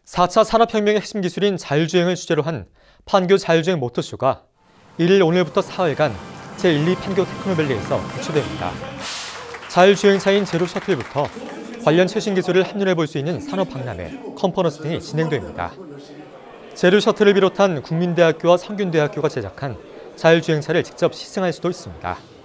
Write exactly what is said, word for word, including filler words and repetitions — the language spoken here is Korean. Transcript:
사 차 산업혁명의 핵심 기술인 자율주행을 주제로 한 판교 자율주행 모터쇼가 일 일 오늘부터 사흘간 제일, 이 판교 테크노밸리에서 개최됩니다. 자율주행차인 제로 셔틀부터 관련 최신 기술을 합류해볼 수 있는 산업박람회, 컨퍼런스 등이 진행됩니다. 제로 셔틀을 비롯한 국민대학교와 성균대학교가 제작한 자율주행차를 직접 시승할 수도 있습니다.